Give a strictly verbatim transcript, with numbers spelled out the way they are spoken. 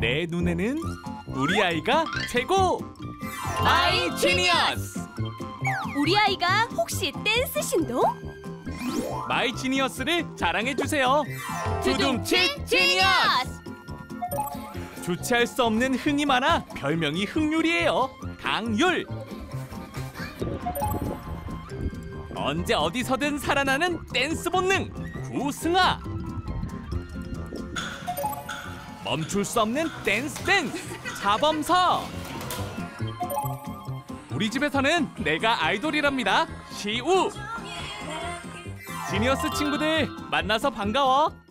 내 눈에는 우리 아이가 최고! 마이 지니어스! 우리 아이가 혹시 댄스 신동? 마이 지니어스를 자랑해주세요. 두둥칠 지니어스! 주체할 수 없는 흥이 많아 별명이 흥률이에요. 강률! 언제 어디서든 살아나는 댄스 본능 구승아! 멈출 수 없는 댄스 댄스 자범서! 우리 집에서는 내가 아이돌이랍니다. 시우! 지니어스 친구들 만나서 반가워.